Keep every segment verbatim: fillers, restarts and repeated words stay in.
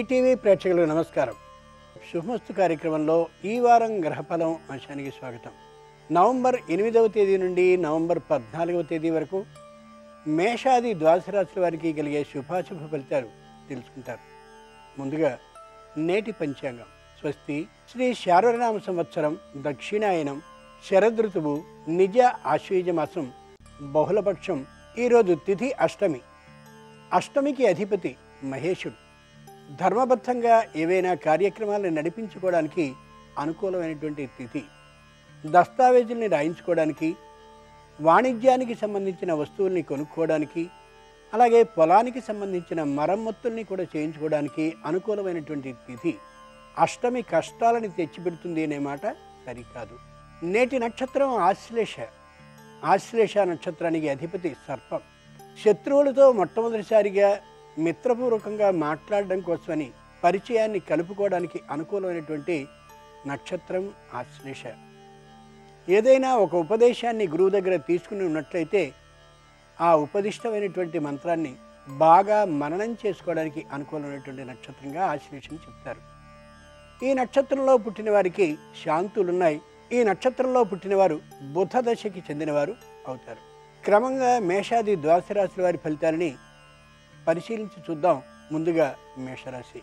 ETV ప్రేక్షకులకు నమస్కారం. శుభమస్తు కార్యక్రమంలో ఈ వారం గ్రహఫలం అంశానికి స్వాగతం. నవంబర్ ఎనిమిదవ తేదీ నుండి నవంబర్ పద్నాలుగవ తేదీ వరకు మేషాది ద్వాదశ రాశుల వారికి కలిగే శుభాశుభ ఫలితాలు తెలుసుకుంటారు. ముందుగా నేటి పంచాంగం. స్వస్తి శ్రీ శార్వరనామ సంవత్సరం దక్షిణాయనం శరదృతువు నిజ ఆశ్వయుజ మాసం బహుళపక్షం. ఈరోజు తిథి అష్టమి. అష్టమికి అధిపతి మహేశుడు. ధర్మబద్ధంగా ఏవైనా కార్యక్రమాలను నడిపించుకోవడానికి అనుకూలమైనటువంటి తిథి. దస్తావేజుల్ని రాయించుకోవడానికి, వాణిజ్యానికి సంబంధించిన వస్తువుల్ని కొనుక్కోవడానికి, అలాగే పొలానికి సంబంధించిన మరమ్మతుల్ని కూడా చేయించుకోవడానికి అనుకూలమైనటువంటి తిథి. అష్టమి కష్టాలని తెచ్చిపెడుతుంది అనే మాట సరికాదు. నేటి నక్షత్రం ఆశ్లేష. ఆశ్లేష నక్షత్రానికి అధిపతి సర్పం. శత్రువులతో మొట్టమొదటిసారిగా మిత్రపూర్వకంగా మాట్లాడడం కోసమని పరిచయాన్ని కలుపుకోవడానికి అనుకూలమైనటువంటి నక్షత్రం ఆశ్లేష. ఏదైనా ఒక ఉపదేశాన్ని గురువు దగ్గర తీసుకుని ఉన్నట్లయితే ఆ ఉపదిష్టమైనటువంటి మంత్రాన్ని బాగా మననం చేసుకోవడానికి అనుకూలమైనటువంటి నక్షత్రంగా ఆశ్లేషని చెప్తారు. ఈ నక్షత్రంలో పుట్టిన వారికి శాంతులున్నాయి. ఈ నక్షత్రంలో పుట్టినవారు బుధ దశకి చెందినవారు అవుతారు. క్రమంగా మేషాది ద్వాదశ రాశుల వారి ఫలితాలని పరిశీలించి చూద్దాం. ముందుగా మేషరాశి.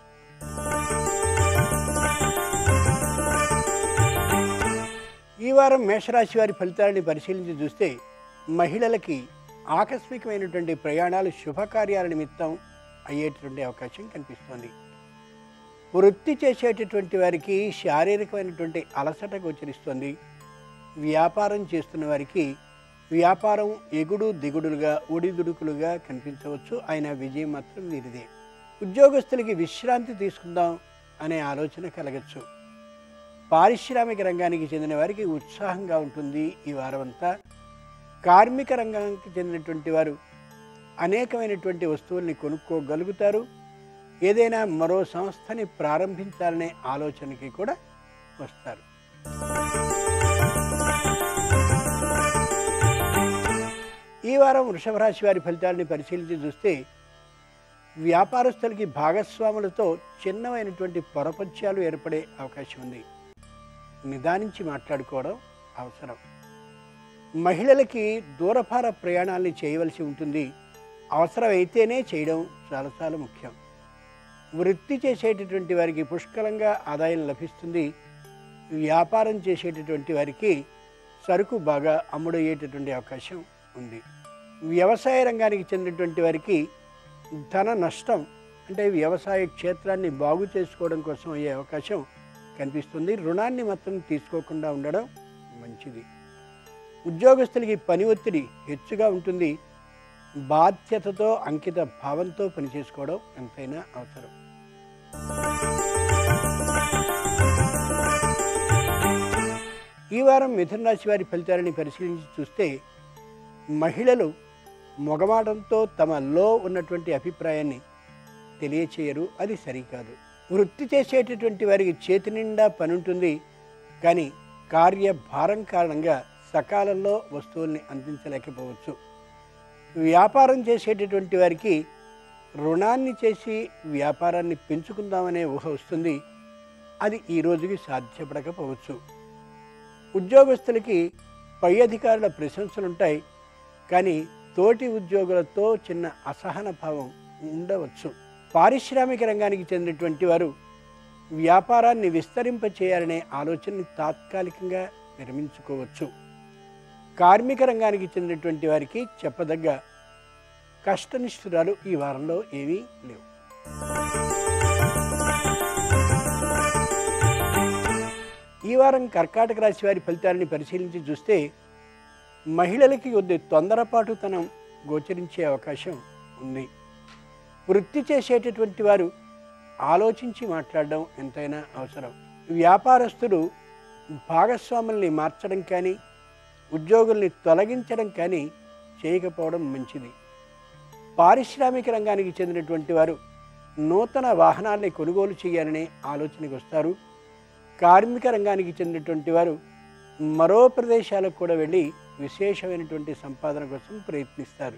ఈ వారం మేషరాశి వారి ఫలితాలని పరిశీలించి చూస్తే మహిళలకి ఆకస్మికమైనటువంటి ప్రయాణాలు శుభకార్యాల నిమిత్తం అయ్యేటటువంటి అవకాశం కనిపిస్తోంది. వృత్తి చేసేటటువంటి వారికి శారీరకమైనటువంటి అలసట గోచరిస్తుంది. వ్యాపారం చేస్తున్న వారికి వ్యాపారం ఎగుడు దిగుడులుగా ఒడిదుడుకులుగా కనిపించవచ్చు. అయినా విజయం మాత్రం వీరిదే. ఉద్యోగస్తులకి విశ్రాంతి తీసుకుందాం అనే ఆలోచన కలగచ్చు. పారిశ్రామిక రంగానికి చెందిన వారికి ఉత్సాహంగా ఉంటుంది ఈ వారం అంతా. కార్మిక రంగానికి చెందినటువంటి వారు అనేకమైనటువంటి వస్తువుల్ని కొనుక్కోగలుగుతారు. ఏదైనా మరో సంస్థని ప్రారంభించాలనే ఆలోచనకి కూడా వస్తారు. ఈ వారం వృషభ రాశి వారి ఫలితాలని పరిశీలించి చూస్తే వ్యాపారస్తులకి భాగస్వాములతో చిన్నమైనటువంటి పొరపత్యాలు ఏర్పడే అవకాశం ఉంది. నిదానించి మాట్లాడుకోవడం అవసరం. మహిళలకి దూరభార ప్రయాణాలని చేయవలసి ఉంటుంది. అవసరమైతేనే చేయడం చాలా చాలా ముఖ్యం. వృత్తి చేసేటటువంటి వారికి పుష్కలంగా ఆదాయం లభిస్తుంది. వ్యాపారం చేసేటటువంటి వారికి సరుకు బాగా అమ్ముడయ్యేటటువంటి అవకాశం ఉంది. వ్యవసాయ రంగానికి చెందినటువంటి వారికి ధన నష్టం, అంటే వ్యవసాయ క్షేత్రాన్ని బాగు చేసుకోవడం కోసం అయ్యే అవకాశం కనిపిస్తుంది. రుణాన్ని మాత్రం తీసుకోకుండా ఉండడం మంచిది. ఉద్యోగస్తులకి పని ఒత్తిడి హెచ్చుగా ఉంటుంది. బాధ్యతతో అంకిత భావంతో పనిచేసుకోవడం ఎంతైనా అవసరం. ఈ వారం మిథున రాశి వారి ఫలితాలని పరిశీలించి చూస్తే మహిళలు మొగమాటంతో తమలో ఉన్నటువంటి అభిప్రాయాన్ని తెలియచేయరు. అది సరికాదు. వృత్తి చేసేటటువంటి వారికి చేతి నిండా పని ఉంటుంది. కానీ కార్యభారం కారణంగా సకాలంలో వస్తువుల్ని అందించలేకపోవచ్చు. వ్యాపారం చేసేటటువంటి వారికి రుణాన్ని చేసి వ్యాపారాన్ని పెంచుకుందామనే ఊహ వస్తుంది. అది ఈ రోజుకి సాధ్యపడకపోవచ్చు. ఉద్యోగస్తులకి పై అధికారుల ప్రశంసలుంటాయి. కానీ తోటి ఉద్యోగులతో చిన్న అసహన భావం ఉండవచ్చు. పారిశ్రామిక రంగానికి చెందినటువంటి వారు వ్యాపారాన్ని విస్తరింప చేయాలనే ఆలోచనని తాత్కాలికంగా విరమించుకోవచ్చు. కార్మిక రంగానికి చెందినటువంటి వారికి చెప్పదగ్గ కష్టనిష్ఠురాలు ఈ వారంలో ఏమీ లేవు. ఈ వారం కర్కాటక రాశి వారి ఫలితాలని పరిశీలించి చూస్తే మహిళలకి కొద్ది తొందరపాటుతనం గోచరించే అవకాశం ఉంది. వృత్తి చేసేటటువంటి వారు ఆలోచించి మాట్లాడడం ఎంతైనా అవసరం. వ్యాపారస్తులు భాగస్వాముల్ని మార్చడం కానీ ఉద్యోగుల్ని తొలగించడం కానీ చేయకపోవడం మంచిది. పారిశ్రామిక రంగానికి చెందినటువంటి వారు నూతన వాహనాల్ని కొనుగోలు చేయాలనే ఆలోచనకు వస్తారు. కార్మిక రంగానికి చెందినటువంటి వారు మరో ప్రదేశాలకు కూడా వెళ్ళి విశేషమైనటువంటి సంపాదన కోసం ప్రయత్నిస్తారు.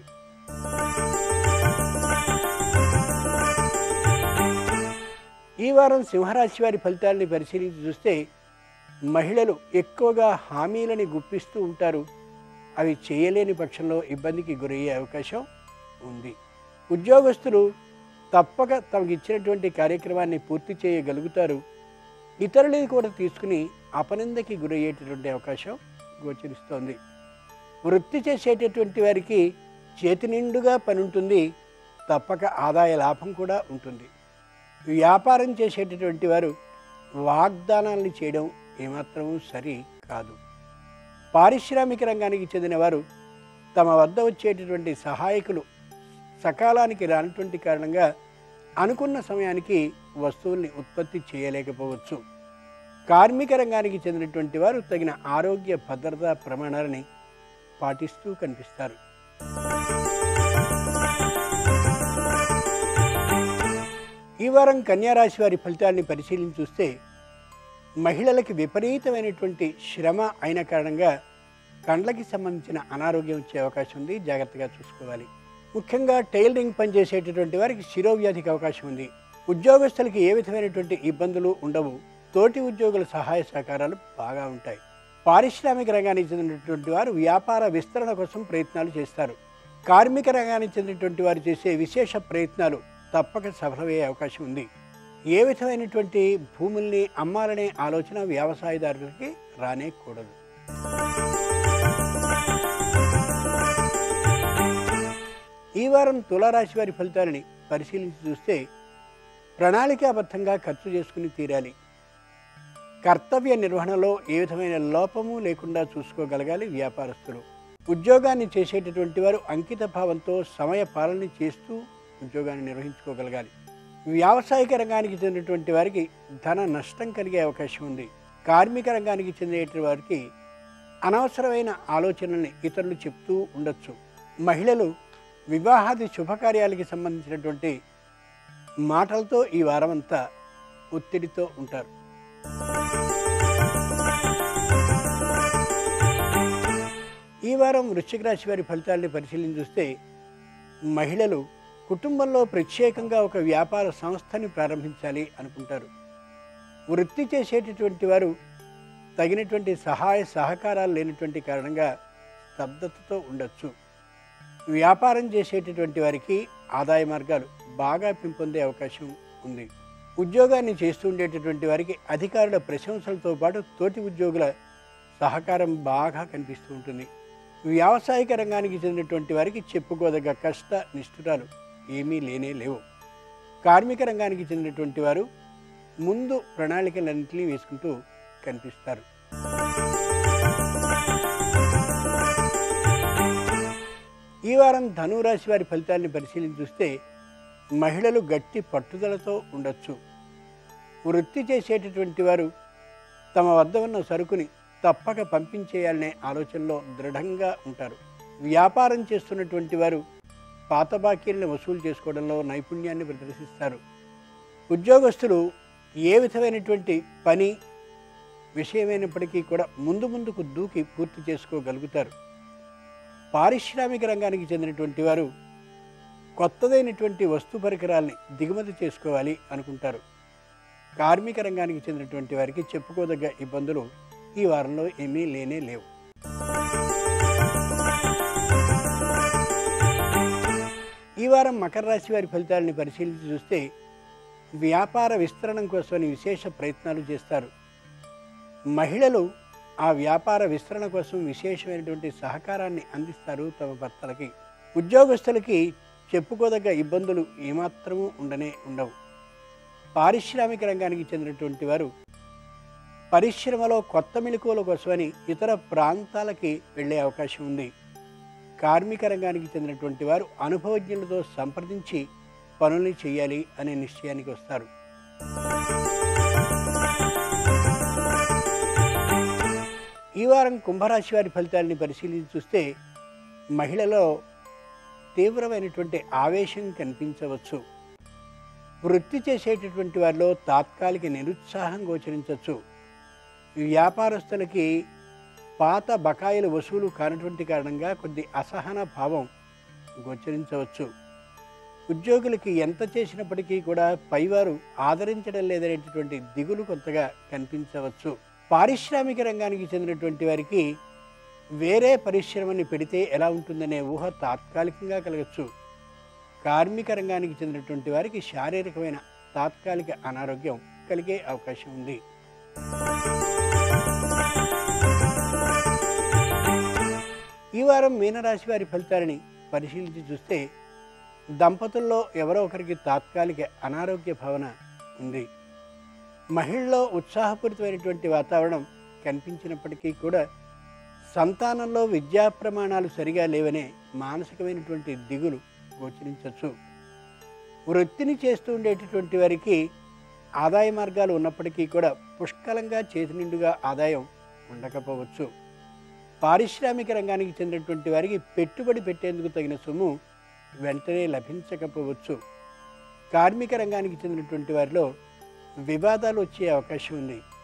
ఈ వారం సింహరాశి వారి ఫలితాలని పరిశీలించి చూస్తే మహిళలు ఎక్కువగా హామీలని గుప్పిస్తూ ఉంటారు. అవి చేయలేని పక్షంలో ఇబ్బందికి గురయ్యే అవకాశం ఉంది. ఉద్యోగస్తులు తప్పక తమకు ఇచ్చినటువంటి కార్యక్రమాన్ని పూర్తి చేయగలుగుతారు. ఇతరులని కూడా తీసుకుని అపనిందకి గురయ్యేటటువంటి అవకాశం గోచరిస్తోంది. వృత్తి చేసేటటువంటి వారికి చేతి నిండుగా పని ఉంటుంది. తప్పక ఆదాయ లాభం కూడా ఉంటుంది. వ్యాపారం చేసేటటువంటి వారు వాగ్దానాలను చేయడం ఏమాత్రం సరి కాదు. పారిశ్రామిక రంగానికి చెందిన వారు తమ వద్ద వచ్చేటటువంటి సహాయకులు సకాలానికి రానటువంటి కారణంగా అనుకున్న సమయానికి వస్తువుల్ని ఉత్పత్తి చేయలేకపోవచ్చు. కార్మిక రంగానికి చెందినటువంటి వారు తగిన ఆరోగ్య భద్రతా ప్రమాణాలని పాటిస్తూ కనిపిస్తారు. ఈ వారం కన్యారాశి వారి ఫలితాన్ని పరిశీలించి చూస్తే మహిళలకి విపరీతమైనటువంటి శ్రమ అయిన కారణంగా కండ్లకి సంబంధించిన అనారోగ్యం వచ్చే అవకాశం ఉంది. జాగ్రత్తగా చూసుకోవాలి. ముఖ్యంగా టైలరింగ్ పనిచేసేటటువంటి వారికి శిరోవ్యాధికి అవకాశం ఉంది. ఉద్యోగస్తులకి ఏ విధమైనటువంటి ఇబ్బందులు ఉండవు. తోటి ఉద్యోగుల సహాయ సహకారాలు బాగా ఉంటాయి. పారిశ్రామిక రంగానికి చెందినటువంటి వారు వ్యాపార విస్తరణ కోసం ప్రయత్నాలు చేస్తారు. కార్మిక రంగానికి చెందినటువంటి వారు చేసే విశేష ప్రయత్నాలు తప్పక సఫలమయ్యే అవకాశం ఉంది. ఏ విధమైనటువంటి భూముల్ని అమ్మాలనే ఆలోచన వ్యవసాయదారులకి రానే కూడదు. ఈ వారం తులారాశి వారి ఫలితాలని పరిశీలించి చూస్తే ప్రణాళికాబద్ధంగా ఖర్చు చేసుకుని తీరాలి. కర్తవ్య నిర్వహణలో ఏ విధమైన లోపము లేకుండా చూసుకోగలగాలి వ్యాపారస్తులు. ఉద్యోగాన్ని చేసేటటువంటి వారు అంకిత భావంతో సమయ పాలన చేస్తూ ఉద్యోగాన్ని నిర్వహించుకోగలగాలి. వ్యావసాయిక రంగానికి చెందినటువంటి వారికి ధన నష్టం కలిగే అవకాశం ఉంది. కార్మిక రంగానికి చెందిన వారికి అనవసరమైన ఆలోచనల్ని ఇతరులు చెప్తూ ఉండొచ్చు. మహిళలు వివాహాది శుభకార్యాలకి సంబంధించినటువంటి మాటలతో ఈ వారం అంతా ఒత్తిడితో ఉంటారు. ఈ వారం వృశ్చిక రాశి వారి ఫలితాలని పరిశీలించి చూస్తే మహిళలు కుటుంబంలో ప్రత్యేకంగా ఒక వ్యాపార సంస్థని ప్రారంభించాలి అనుకుంటారు. వృత్తి చేసేటటువంటి వారు తగినటువంటి సహాయ సహకారాలు లేనటువంటి కారణంగా స్తబ్దతతో ఉండొచ్చు. వ్యాపారం చేసేటటువంటి వారికి ఆదాయ మార్గాలు బాగా పెంపొందే అవకాశం ఉంది. ఉద్యోగాన్ని చేస్తూ ఉండేటటువంటి వారికి అధికారుల ప్రశంసలతో పాటు తోటి ఉద్యోగుల సహకారం బాగా కనిపిస్తూ ఉంటుంది. వ్యావసాయిక రంగానికి చెందినటువంటి వారికి చెప్పుకోదగ్గ కష్ట నిష్ఠురాలు ఏమీ లేనే లేవు. కార్మిక రంగానికి చెందినటువంటి వారు ముందు ప్రణాళికలన్నింటినీ వేసుకుంటూ కనిపిస్తారు. ఈ వారం ధనురాశి వారి ఫలితాన్ని పరిశీలించి చూస్తే మహిళలు గట్టి పట్టుదలతో ఉండొచ్చు. వృత్తి చేసేటటువంటి వారు తమ వద్ద ఉన్న సరుకుని తప్పక పంపించేయాలనే ఆలోచనలో దృఢంగా ఉంటారు. వ్యాపారం చేస్తున్నటువంటి వారు పాత బాకీలను వసూలు చేసుకోవడంలో నైపుణ్యాన్ని ప్రదర్శిస్తారు. ఉద్యోగస్తులు ఏ విధమైనటువంటి పని విషయమైనప్పటికీ కూడా ముందు ముందుకు దూకి పూర్తి చేసుకోగలుగుతారు. పారిశ్రామిక రంగానికి చెందినటువంటి వారు కొత్తదైనటువంటి వస్తు పరికరాల్ని దిగుమతి చేసుకోవాలి అనుకుంటారు. కార్మిక రంగానికి చెందినటువంటి వారికి చెప్పుకోదగ్గ ఇబ్బందులు ఈ వారంలో ఏమీ లేనే లేవు. ఈ వారం మకర రాశి వారి ఫలితాలని పరిశీలించి చూస్తే వ్యాపార విస్తరణం కోసమని విశేష ప్రయత్నాలు చేస్తారు. మహిళలు ఆ వ్యాపార విస్తరణ కోసం విశేషమైనటువంటి సహకారాన్ని అందిస్తారు తమ భర్తలకి. ఉద్యోగస్తులకి చెప్పుకోదగ్గ ఇబ్బందులు ఏమాత్రమూ ఉండనే ఉండవు. పారిశ్రామిక రంగానికి చెందినటువంటి వారు పరిశ్రమలో కొత్త మెలకువల కోసమని ఇతర ప్రాంతాలకి వెళ్ళే అవకాశం ఉంది. కార్మిక రంగానికి చెందినటువంటి వారు అనుభవజ్ఞులతో సంప్రదించి పనుల్ని చేయాలి అనే నిశ్చయానికి వస్తారు. ఈ వారం కుంభరాశి వారి ఫలితాలని పరిశీలించి చూస్తే మహిళలో తీవ్రమైనటువంటి ఆవేశం కనిపించవచ్చు. వృత్తి చేసేటటువంటి వారిలో తాత్కాలిక నిరుత్సాహం గోచరించవచ్చు. వ్యాపారస్తులకి పాత బకాయిల వసూలు కానటువంటి కారణంగా కొద్ది అసహన భావం గోచరించవచ్చు. ఉద్యోగులకి ఎంత చేసినప్పటికీ కూడా పైవారు ఆదరించడం లేదనేటటువంటి దిగులు కొంతగా కనిపించవచ్చు. పారిశ్రామిక రంగానికి చెందినటువంటి వారికి వేరే పరిశ్రమని పెడితే ఎలా ఉంటుందనే ఊహ తాత్కాలికంగా కలగచ్చు. కార్మిక రంగానికి చెందినటువంటి వారికి శారీరకమైన తాత్కాలిక అనారోగ్యం కలిగే అవకాశం ఉంది. ఈ వారం మీనరాశి వారి ఫలితాలని పరిశీలించి చూస్తే దంపతుల్లో ఎవరో ఒకరికి తాత్కాలిక అనారోగ్య భావన ఉంది. మహిళల్లో ఉత్సాహపూరితమైనటువంటి వాతావరణం కనిపించినప్పటికీ కూడా సంతానంలో విద్యా ప్రమాణాలు సరిగా లేవనే మానసికమైనటువంటి దిగులు గోచరించవచ్చు. వృత్తిని చేస్తూ ఉండేటటువంటి వారికి ఆదాయ మార్గాలు ఉన్నప్పటికీ కూడా పుష్కలంగా చేతి నిండుగా ఆదాయం ఉండకపోవచ్చు. పారిశ్రామిక రంగానికి చెందినటువంటి వారికి పెట్టుబడి పెట్టేందుకు తగిన సొమ్ము వెంటనే లభించకపోవచ్చు. కార్మిక రంగానికి చెందినటువంటి వారిలో వివాదాలు వచ్చే అవకాశం ఉంది.